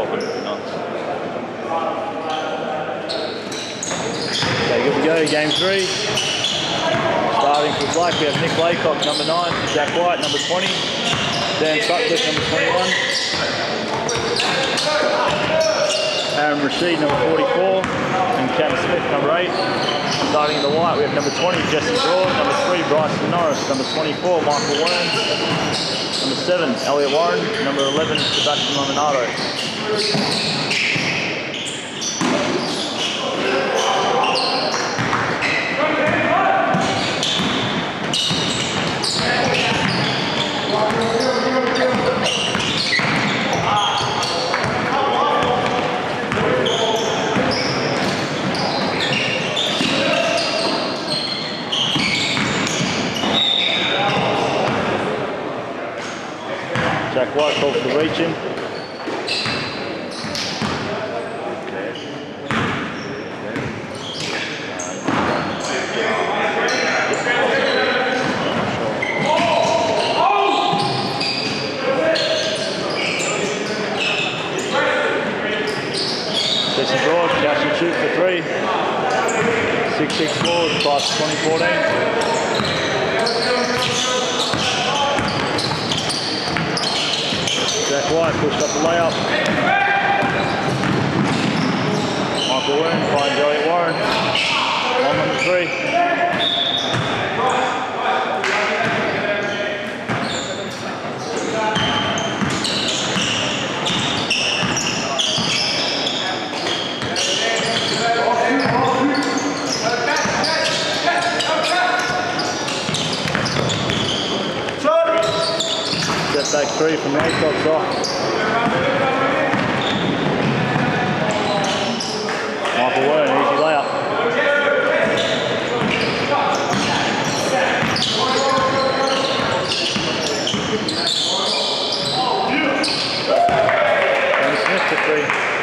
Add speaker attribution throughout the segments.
Speaker 1: helping. Nice. Okay, good to go. Game 3. Starting for Black, we have Nick Laycock, number 9, Jack White, number 20, Dan Sutcliffe, number 21, Aaron Rashid, number 44, and Cam Smith, number 8. Starting in the white, we have number 20, Jesse Broad, number 3, Bryson Norris, number 24, Michael Wern, number 7, Elliot Warren, number 11, Sebastian Laminato. Jack White calls for reaching. Jesse Broad, catch and shoot for 3. 6'6" forward, class 2014. Jack White pushed up the layup. Michael Wern finds Elliot Warren. On number 3. Step back 3 from Laycock's off. Michael Wern, easy layup. And Smith to 3.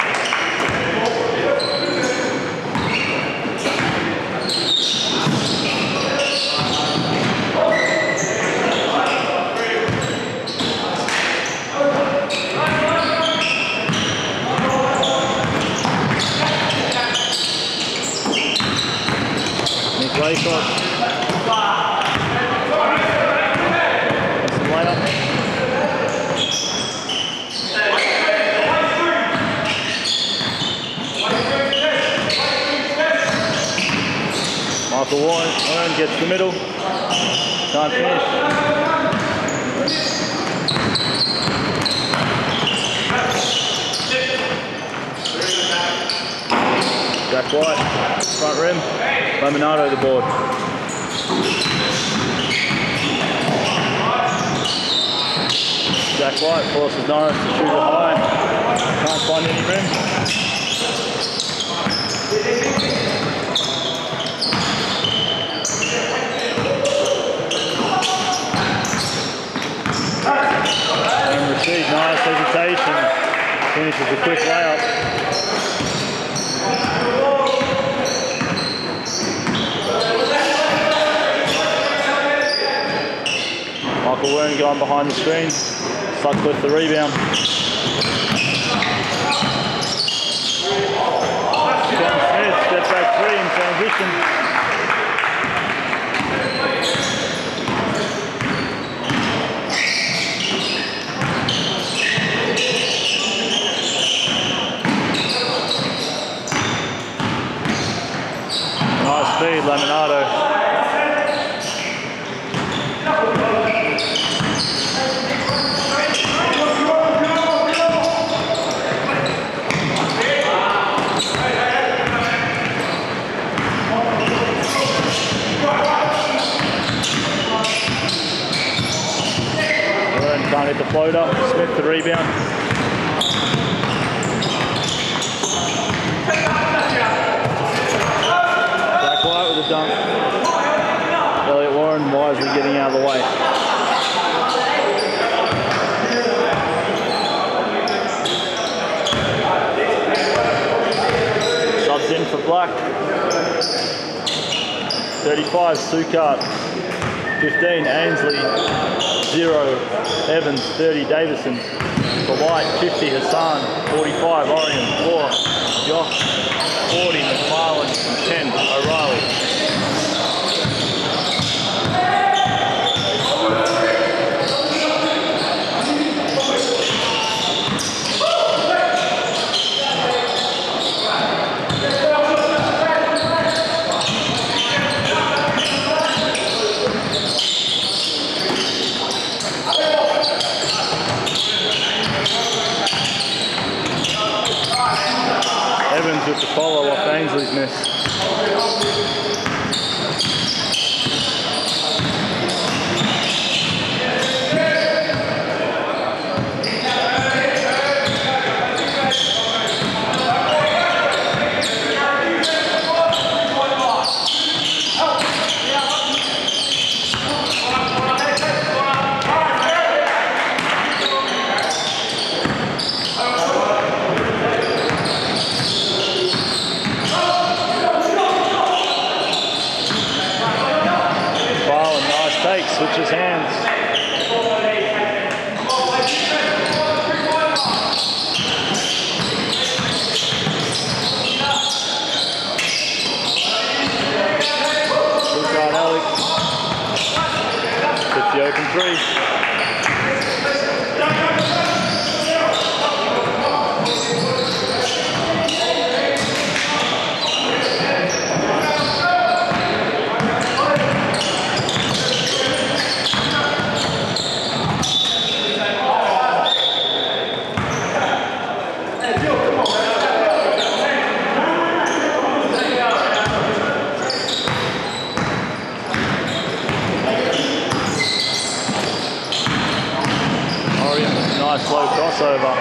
Speaker 1: Laycock. That's the layup. Michael Wern gets the middle. Can't finish. Jack White, front rim. Laminato the board. Jack White forces Norris to shoot it high. Can't find any rim. And Rashid, nice hesitation. Finishes a quick layup. Michael Wern going behind the screen. Sutcliffe the rebound. Cam Smith, step back 3 in transition. Nice speed, Laminato. Can't hit the floater. Smith the rebound. Jack White with a dunk. Elliot Warren wisely getting out of the way. Subs in for Black. 35, Sukart. 15, Ainsley. 0, Evans. 30, Davison. For White, 50, Hassan. 45, Orion. 4, Josh. 40, McFarlane. And 10, O'Reilly. Evans with the follow off Ainsley's miss. Switches hands. Good shot, Alex. Hits the open three. Nice slow crossover.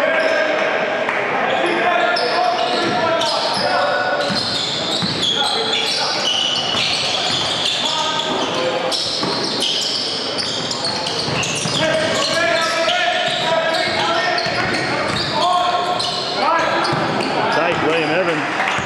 Speaker 1: Take William Evans.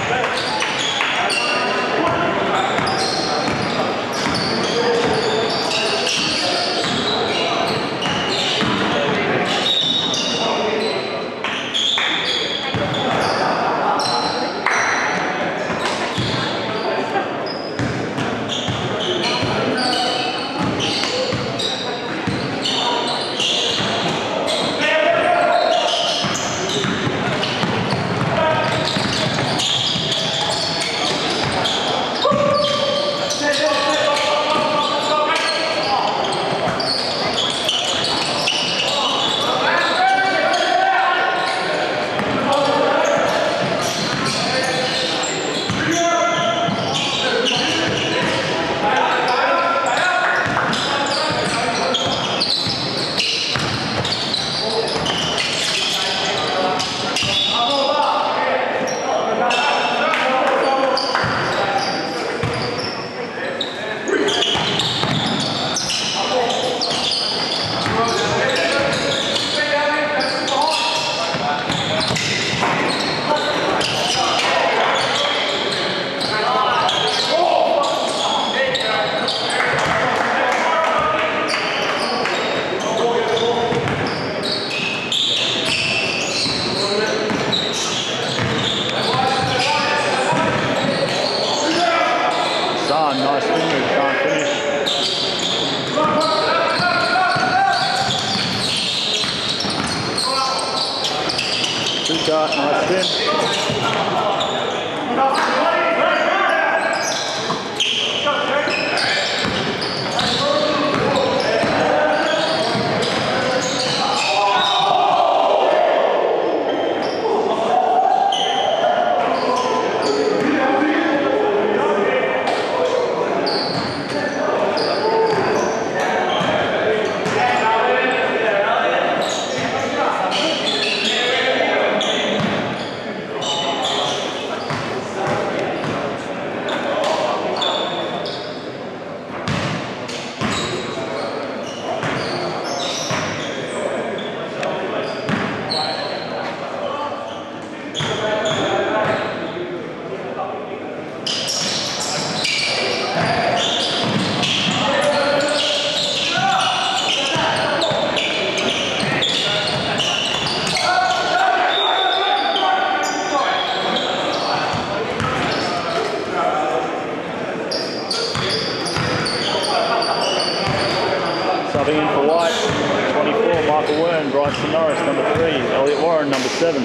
Speaker 1: Nice finish, can't finish. Good shot, nice spin. Wern, Bryson Norris, number 3, Elliot Warren, number 7.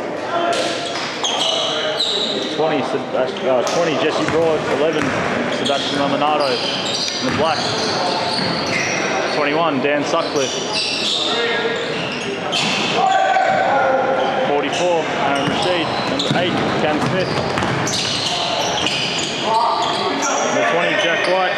Speaker 1: 20, 20 Jesse Broad, 11, Sebastian Laminato in the black. 21, Dan Sutcliffe. 44, Aaron Rashid. Number 8, Cam Smith. Number 20, Jack White.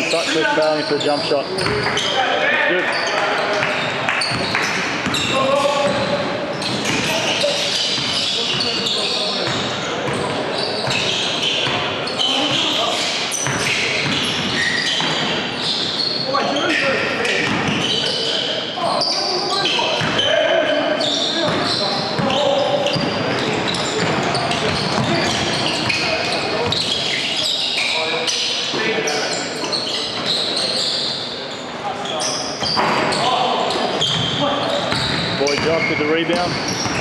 Speaker 1: Sutcliffe trailing for the jump shot. That's good. Boyd up with the rebound.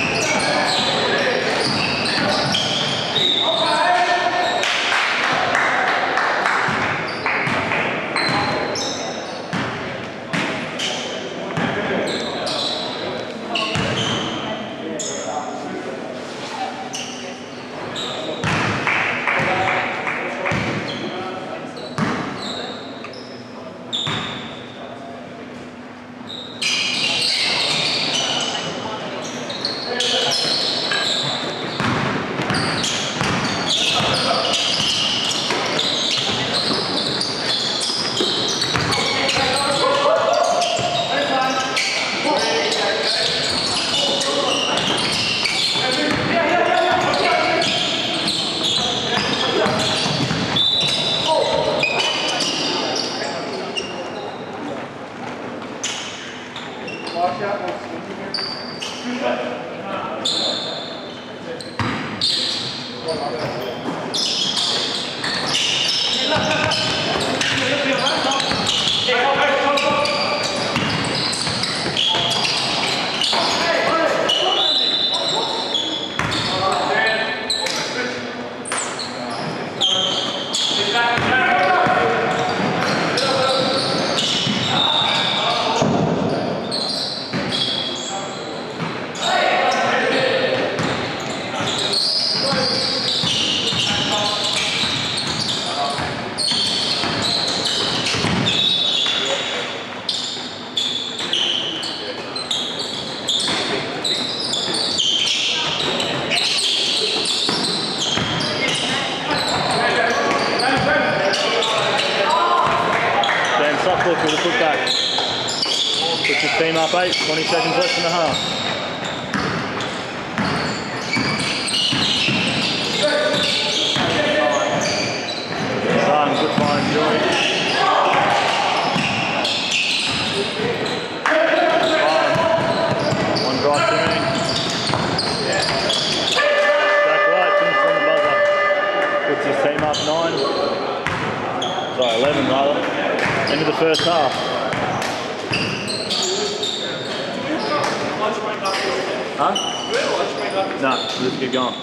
Speaker 1: Sutcliffe with a putback. Puts his team up 8, 20 seconds left in the half. Good find, Joey. One drive to me. Back right, finished on the buzzer. Puts his team up 9. Sorry, 11 rather. End of the first half. Huh? No, let's get going.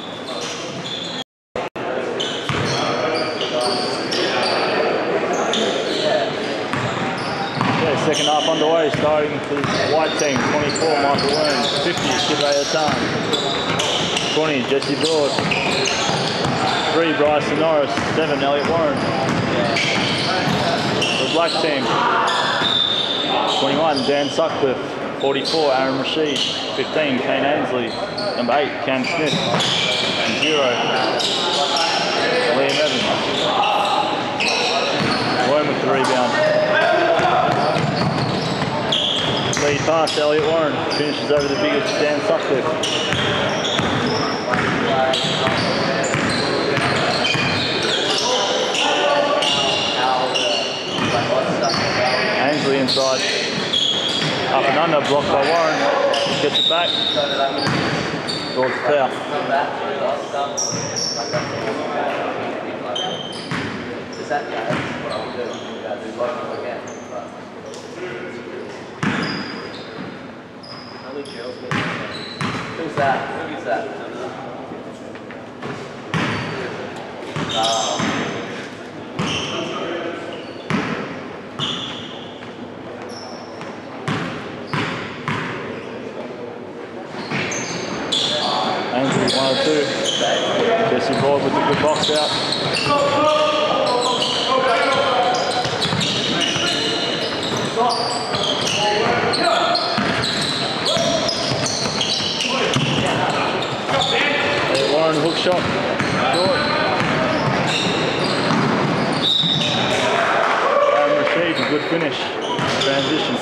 Speaker 1: Okay, second half underway, starting for the white team. 24, Michael Williams. 50, Kibay Atan. 20, Jesse Broad. 3, Bryson Norris. 7, Elliot Warren. The black team, 21, Dan Sutcliffe. 44, Aaron Rashid. 15, Kane Ansley. Number 8, Cam Smith. And 0, Liam Evans. Warren with the rebound. Lead pass, Elliot Warren. Finishes over the biggest Dan Sutcliffe. Ansley inside. Up and under, blocked by Warren. Gets it back. Draws the foul.
Speaker 2: Who's that? Who is that?
Speaker 1: Ansley 1 or 2. Jesse Broad with a good box out. Warren hook shot. Short. good finish. Transition.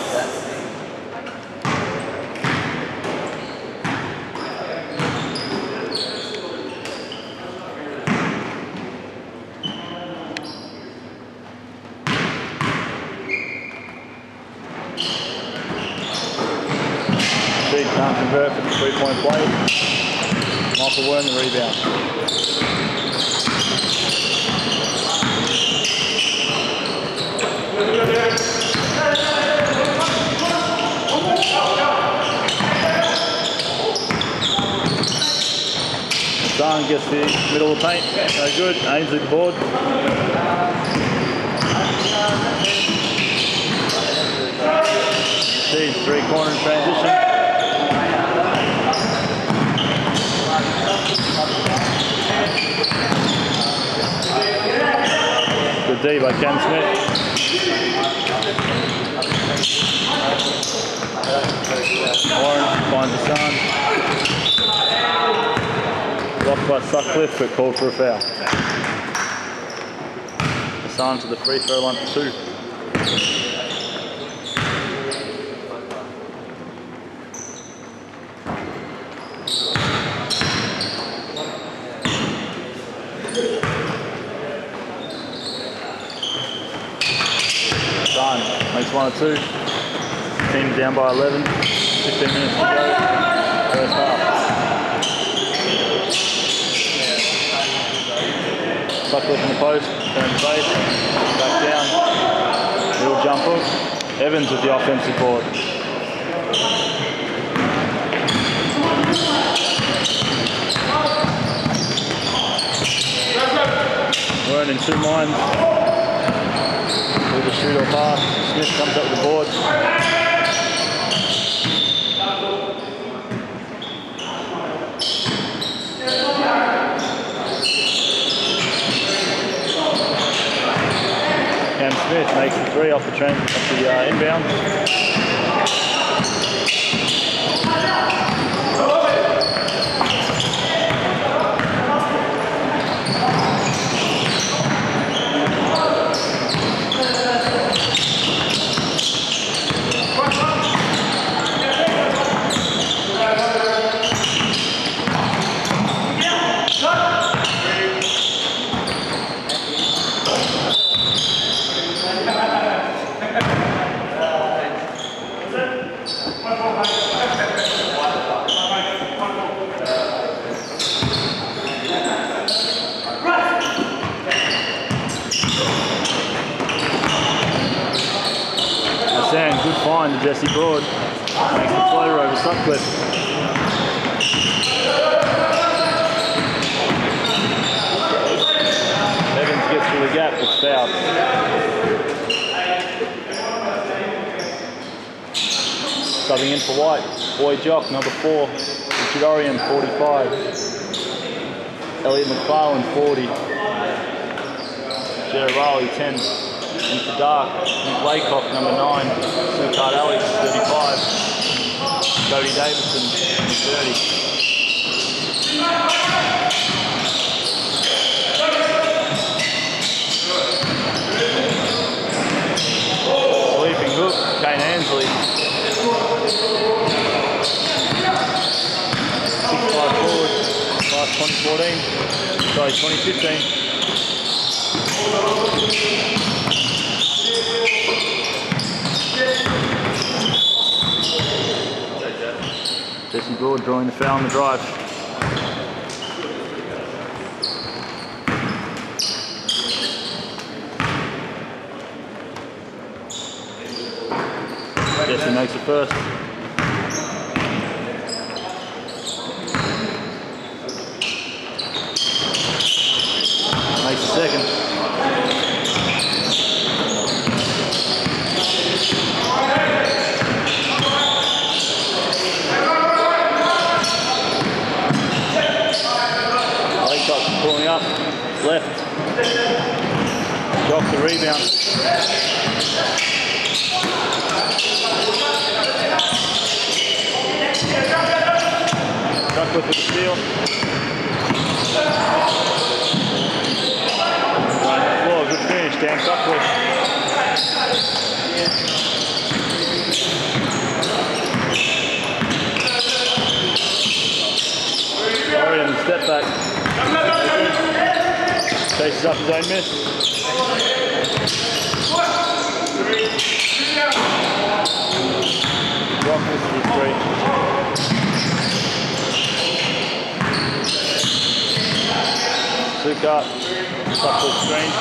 Speaker 1: Speed can't convert for the 3-point play. Michael Wern the rebound. Hassan gets the middle of the paint. No good. Ainsley the board. Seeds 3-corner in transition. Good D by Cam Smith. Warren finds Hassan. Blocked by Sutcliffe, but called for a foul. Hassan to the free throw line for 2. Hassan makes 1 or 2. Team down by 11. 15 minutes to go. First half. Sutcliffe in the post, turns base, back down, little jump hook. Evans with the offensive board. We're in 2 minds. With a shoot or pass. Smith comes up with the board. Cam Smith makes the 3 off the inbound. Good find to Jesse Broad. Makes the floater over Sutcliffe. Evans gets through the gap, it's fouled. Subbing in for White. Boy Jock, number 4. Richard Orion, 45. Elliot McFarlane, 40. Jared Rowley, 10. In for Dark, Nick Laycock, number 9. Sukard Alex, 35. Cody Davidson, 30. Sleeping hook, Kane Ansley. 6'5" forward, class 2014. Sorry, 2015. Jesse Broad drawing the foul on the drive. Jesse makes it first. Makes the second. Pulling up, left. Jock the rebound. Sutcliffe with the steal. Finishes up his own miss. Rock misses his three. Suka, top full screen.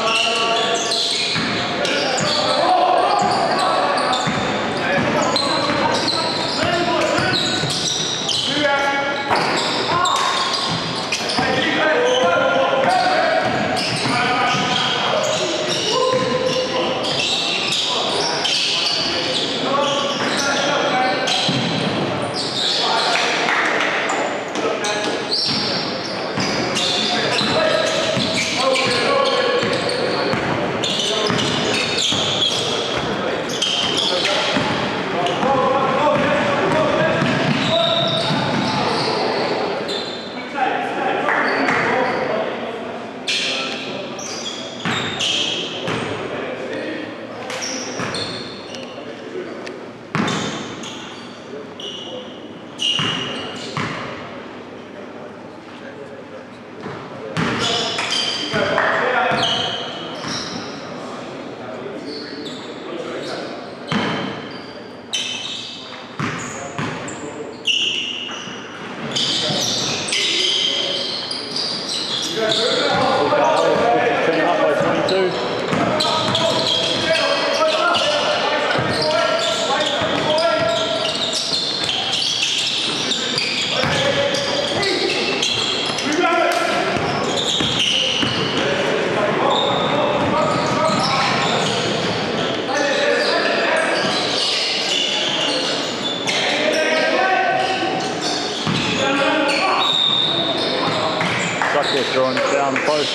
Speaker 1: Drawing it down the post.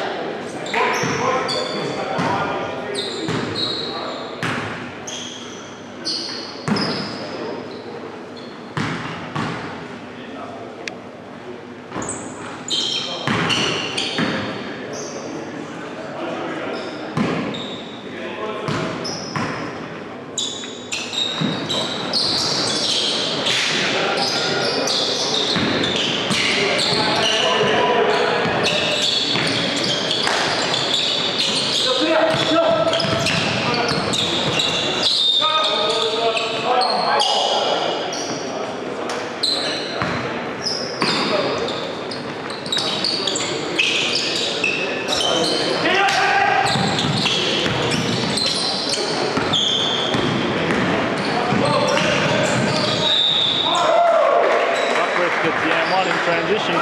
Speaker 1: Transition.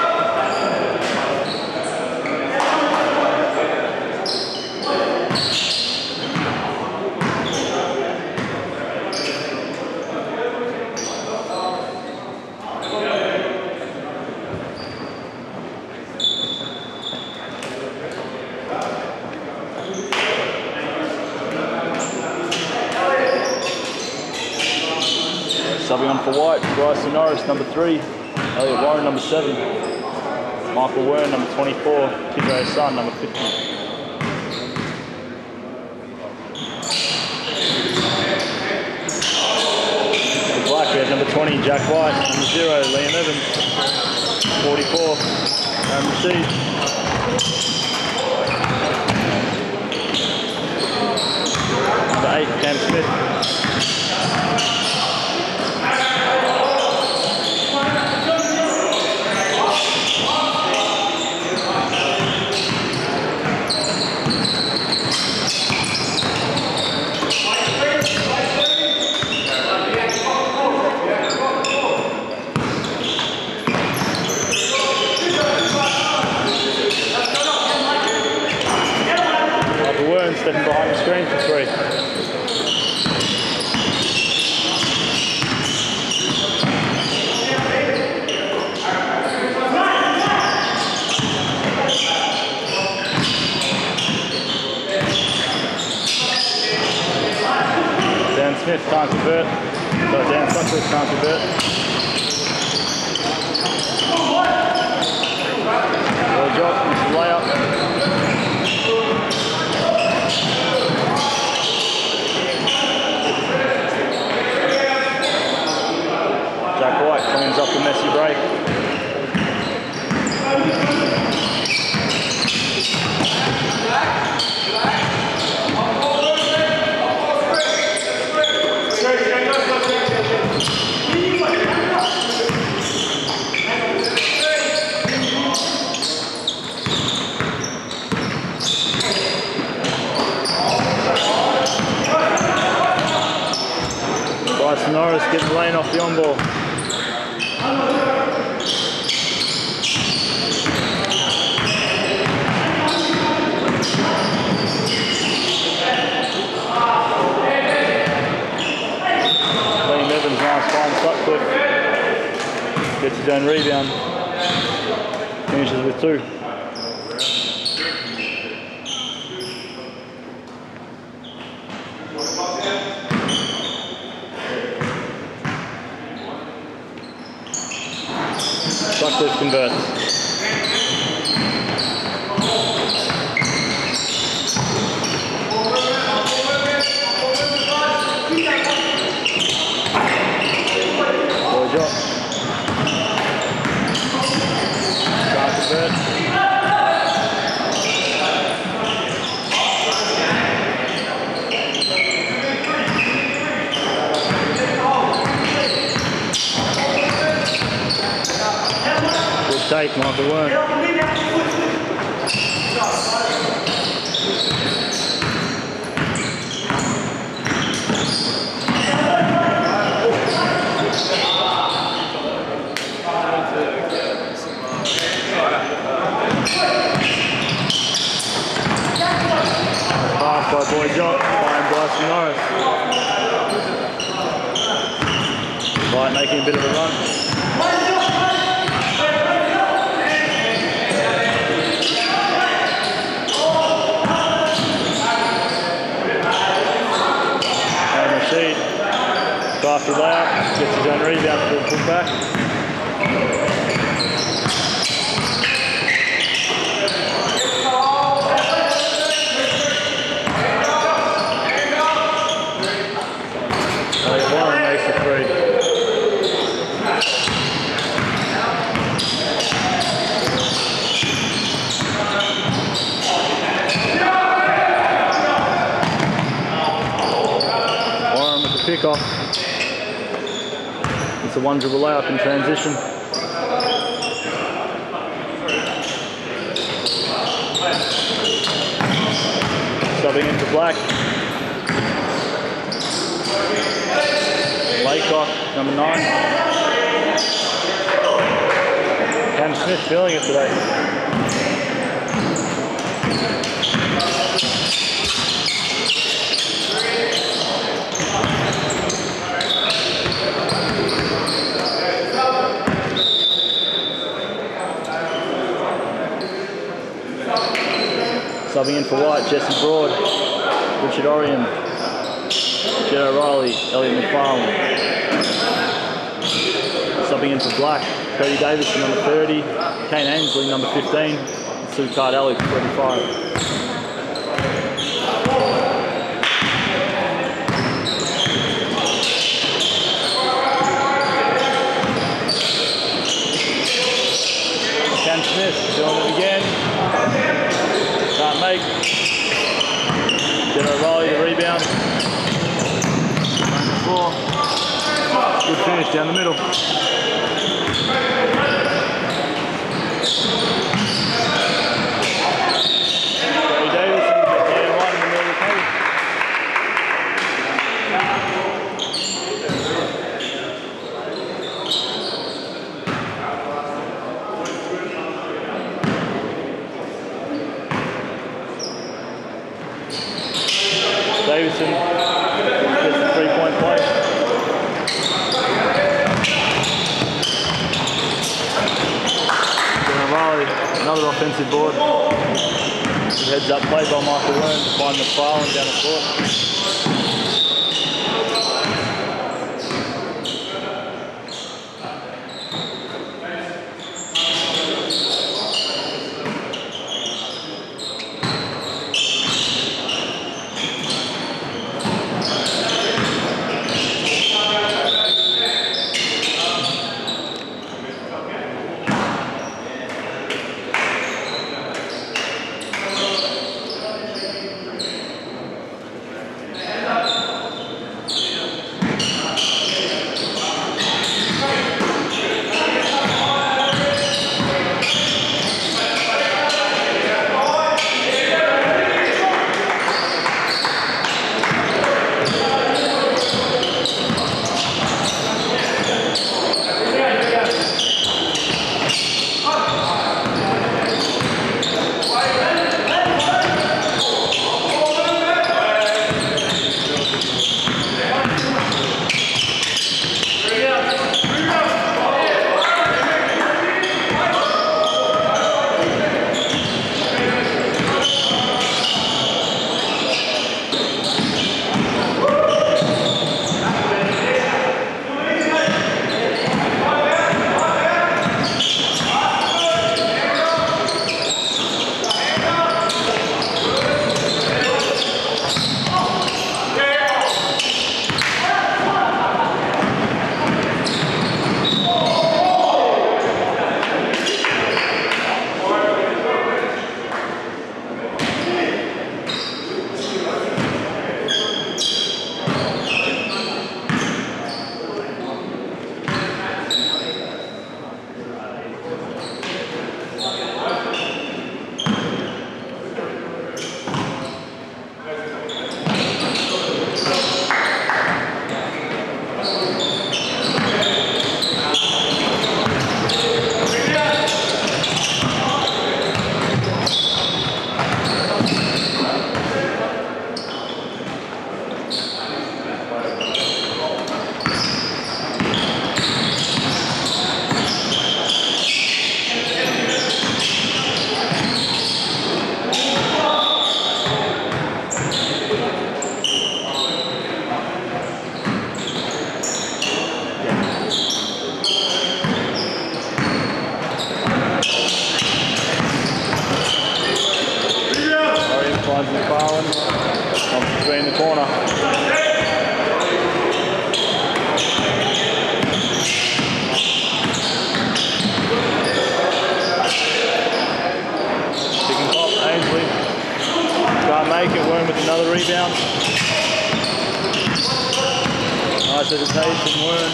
Speaker 1: Subbing on for White, Bryson Norris, number 3. Elliot Warren, number 7. Michael Wern, number 24. Kidro Sun, number 50. The Blackbeard, number 20. Jack White, number 0. Liam Evans, 44. Aaron Rashid. Number 8. Cam Smith. Stepping behind the screen for 3. Dan Smith can't convert. So Dan Sutcliffe can't convert. Well, Josh, it's a layup. Jack White cleans up the messy break. Bryson Norris getting the lane off the on ball. Liam Evans, nice find, Sutcliffe. Gets his own rebound. Finishes with 2. Sutcliffe converts. Boy drop. Can't convert. Take Michael Wern. Pass by Boy John, behind Bryson Norris. Right, making a bit of a run. After that, gets his own rebound for the putback. Warren makes the 3. Warren with the pick-off. It's a 1 dribble layup in transition. Subbing into Black. Laycock, number 9. Cam Smith feeling it today. Subbing in for White, Jesse Broad, Richard Orion, Jed O'Reilly, Elliot McFarlane. Subbing in for Black, Cody Davidson, number 30, Kane Ainsley, number 15, and Sue Card Alex, 35. Cam Smith doing it again. Can't make. Jed O'Reilly the rebound. On the floor. Good finish down the middle. Gary Davidson gets the right in the middle of the pace. Davidson gets the 3-point play. O'Reilly, another offensive board. Heads up play by Michael Wern to find McFarlane down the court. hesitation, learn.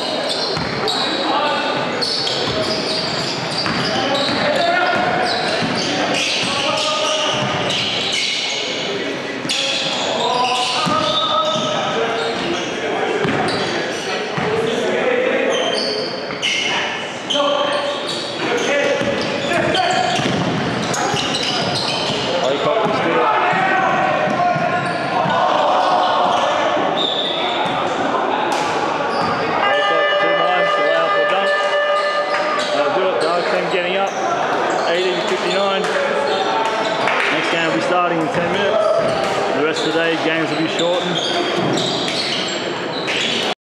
Speaker 1: Getting up, 18:59. Next game will be starting in 10 minutes. The rest of the day, games will be shortened.